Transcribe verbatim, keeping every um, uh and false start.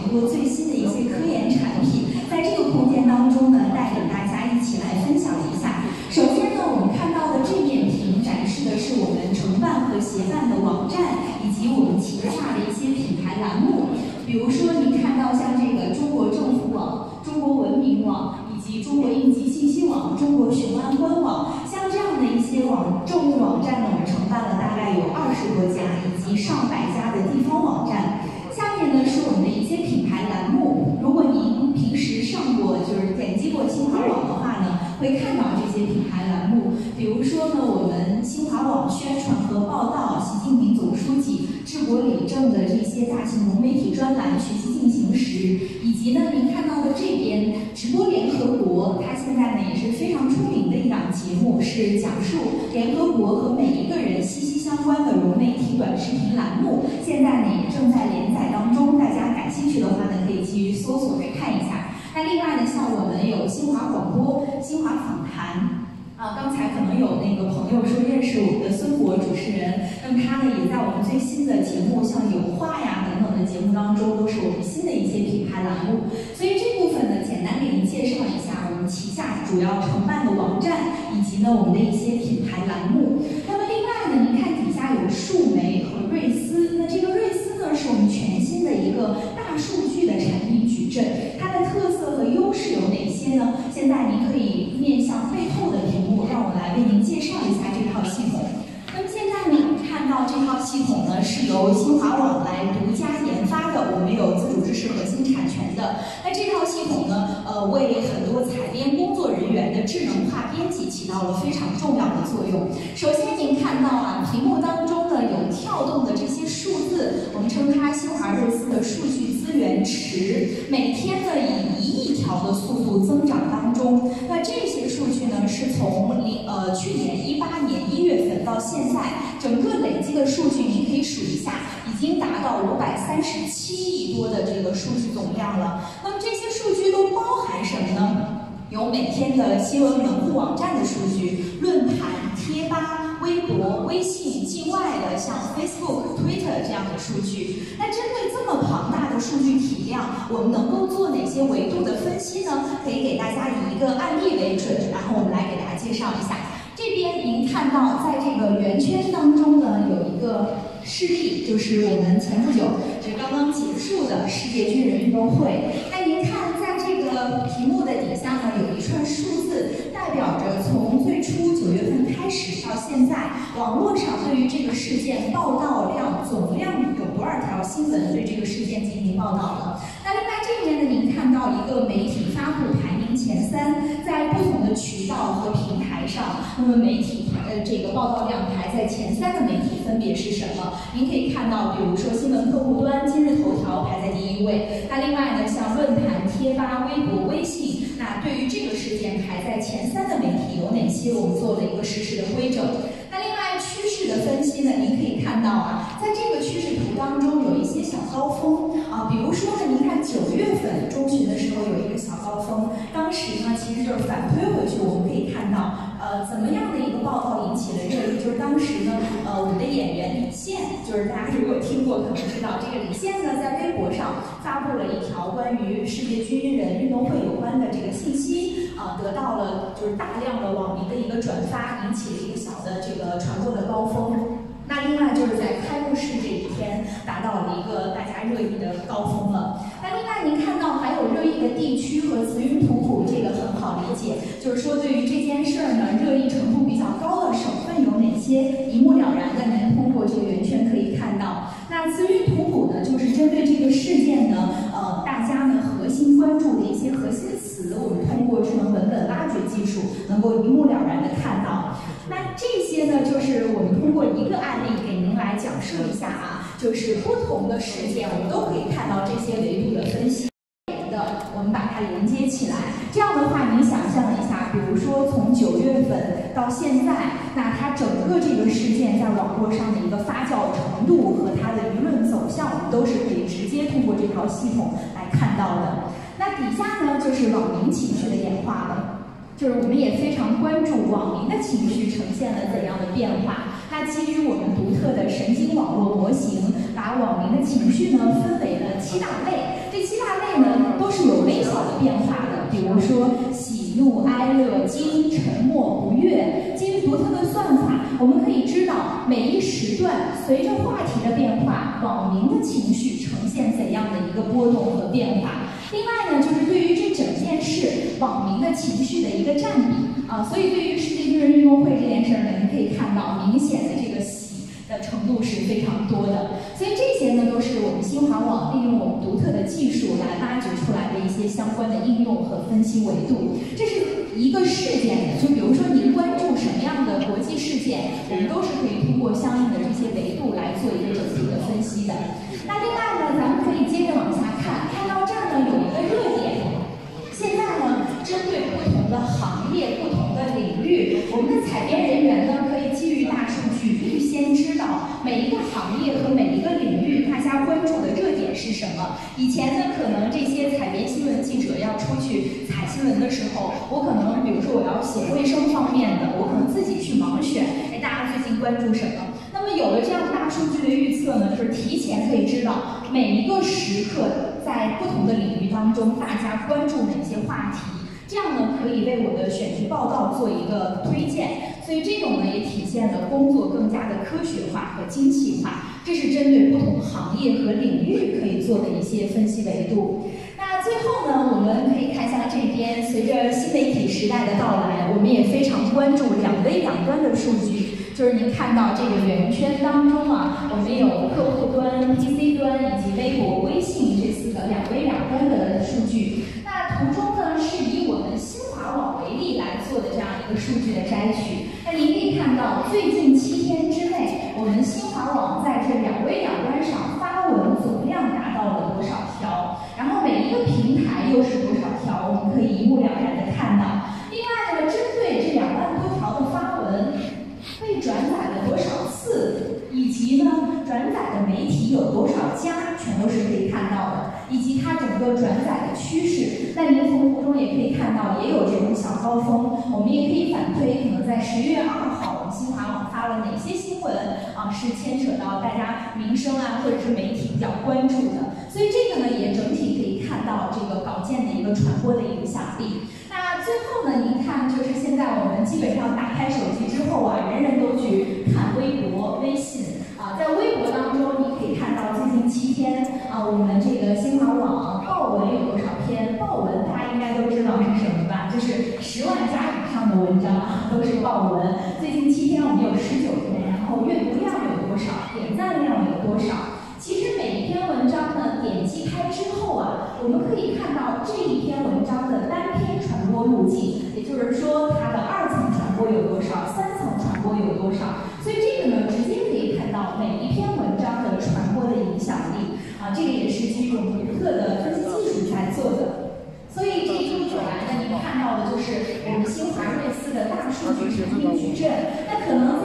很多最新的一些科研产品，在这个空间当中呢，带给大家一起来分享一下。首先呢，我们看到的这面屏展示的是我们承办和协办的网站，以及我们旗下的一些品牌栏目。比如说，您看到像这个中国政府网、中国文明网，以及中国应急信息网、中国雄安官网，像这样的一些网政务网站呢，我们承办了大概有二十多家，以及上百家的地方网站。下面呢是我们的一些品牌栏目，如果您平时上过就是点击过新华网的话呢，会看到这些品牌栏目。比如说呢，我们新华网宣传和报道习近平总书记治国理政的这些大型融媒体专栏《学习进行时》，以及呢您看到的这边直播联合国，它现在呢也是非常出名的一档节目，是讲述联合国和每一个人息息相关的融媒体短视频栏目，现在呢也正在连载当中，大家感兴趣的话呢可以继续搜索着看一下。那另外呢，像我们有新华广播、新华访谈。啊，刚才可能有那个朋友说认识我们的孙博主持人，那么他呢也在我们最新的节目，像有话呀等等的节目当中，都是我们新的一些品牌栏目。所以这部分呢，简单给您介绍一下我们旗下主要承办的网站，以及呢我们的一些品牌栏目。那么另外呢，您看底下有数媒和瑞思，那这个瑞思呢是我们全新的一个大数据的产品矩阵，它的特色和优势有哪些呢？现在您可以面向背后的屏幕，让我来为您介绍一下这套系统。那么现在您看到这套系统呢，是由新华网来独家研发的，我们有自主知识核心产权的。那这套系统呢，呃，为很多采编工作人员的智能化编辑起到了非常重要的作用。首先您看到啊，屏幕当中呢有跳动的这些数字，我们称它新华瑞思的数据资源池，每天呢以一亿条的速度增长当中。那这些数据呢是从零呃去年一八年一月份到现在，整个累积的数据您可以数一下，已经达到五百三十七亿多的这个数据总量了。那么这些数据都包含什么呢？有每天的新闻门户网站的数据、论坛、贴吧、微博、微信、境外的像 Facebook、Twitter 这样的数据。那针对这么庞大的数据体量，我们能够做哪些维度的分析呢？可以给大家以一个案例为准，然后我们来给大家介绍一下。这边您看到，在这个圆圈当中呢，有一个事例，就是我们前不久就刚刚结束的世界军人运动会。那您看，在这个屏幕的底下呢，有一串数字，代表着从最初九月份开始到现在，网络上对于这个事件报道量总量有多少条新闻对这个事件进行报道了。那另外这边呢，您看到一个媒体发布排名前三，在不同的渠道和平台上，那么媒体呃这个报道量排在前三的媒体分别是什么？您可以看到，比如说新闻客户端、今日头条排在第一位。那另外呢，像论坛、贴吧、微博、微信，那对于这个事件排在前三的媒体有哪些？我们做了一个实时的规整。那另外趋势的分析呢，您可以看到啊，在这个趋势图当中有一些小高峰啊，比如说呢，您看九月份中旬的时候有一个小高峰，当时呢其实就是反推回去，我们可以看到，呃，怎么样的一个报道引起了热议，就是当时呢，呃，我们的演员李现，就是大家如果听过可能知道，这个李现呢在微博上发布了一条关于世界军人运动会有关的这个信息，啊、呃，得到了就是大量的网民的一个转发，引起了一个小的这个传播的高峰。那另外就是在开幕式这一天达到了一个大家热议的高峰了。那另外您看到还有热议的地区和慈云图谱，这个很好理解，就是说对于这件事儿呢，热议程度比较高的省份有哪些，一目了然的您通过这个圆圈可以看到。那慈云图谱呢，就是针对这个事件呢，呃，大家呢核心关注的一些核心词，我们通过智能文本挖掘技术能够一目了然的看到。那这些呢，就是我们通过一个案例给您来讲述一下啊，就是不同的事件，我们都可以看到这些维度的分析的，我们把它连接起来。这样的话，您想象一下，比如说从九月份到现在，那它整个这个事件在网络上的一个发酵程度和它的舆论走向，我们都是可以直接通过这套系统来看到的。那底下呢，就是网民情绪的演化了。就是我们也非常关注网民的情绪呈现了怎样的变化。那基于我们独特的神经网络模型，把网民的情绪呢分为了七大类。这七大欢乐、惊、沉默、不悦。基于独特的算法，我们可以知道每一时段随着话题的变化，网民的情绪呈现怎样的一个波动和变化。另外呢，就是对于这整件事网民的情绪的一个占比啊，所以对于世界军人运动会这件事呢，你可以看到明显的这个喜的程度是非常多的。所以这些呢，都是我们新华网利用我们独特的技术来挖掘出来的一些相关的应用和分析维度。这是一个事件的，就比如说您关注什么样的国际事件，我们都是可以通过相应的这些维度来做一个整体的分析的。那另外呢，咱们可以接着往下看，看到这儿呢有一个热点。现在呢，针对不同的行业、不同的领域，我们的采编人员呢，可以基于大数据，预先知道每一个行业和每一个领域大家关注的热点是什么。以前呢，可能这些采编新闻记者要出去采新闻的时候，我可能比如说我要写卫生方面的，我可能自己去盲选，哎，大家最近关注什么？那么有了这样大数据的预测呢，就是提前可以知道每一个时刻在不同的领域当中，大家关注哪些话题。这样呢，可以为我的选题报告做一个推荐，所以这种呢也体现了工作更加的科学化和精细化。这是针对不同行业和领域可以做的一些分析维度。那最后呢，我们可以看向这边，随着新媒体时代的到来，我们也非常关注两微两端的数据。就是您看到这个圆圈当中啊，我们有客户端、P C 端以及微博、微信这四个两微两端的数据。那图中呢是以我们新华网为例来做的这样一个数据的摘取。那您可以看到，最近七天之内，我们新华网在这两微两端上发文总量达到了多少条，然后每一个平台又是多少条，我们可以一目了然的看到。另外呢，针对这两万多条的发文，被转载了多少次，以及呢转载的媒体有多少家，全都是可以看到的，以及它整个转载的趋势。那您从图中也可以看到，也有这种小高峰。我们也可以反推，可能在十月二号，我们新华网发了哪些新闻啊，是牵扯到大家民生啊，或者是媒体比较关注的。所以这个呢，也整体可以看到这个稿件的一个传播的影响力。那最后呢，您看，就是现在我们基本上打开手机之后啊，人人都去看微博、微信啊。在微博当中，你可以看到最近七天啊，我们这个新华网爆文有多少篇？爆文大家应该都知道是什么吧？就是十万加以上的文章啊，都是爆文。最近七天我们有十九篇，然后阅读量有多少？点赞量有多少？其实每一篇文章呢，点击开之后啊，我们可以看到这一篇文章的单篇传播路径，也就是说它的二层传播有多少，三层传播有多少。所以这个呢，直接可以看到每一篇文章的传播的影响力啊，这个也是基于我们独特的分析技术来做的。所以这一路走来呢，您看到的就是我们新华瑞思的大数据产品矩阵。那可能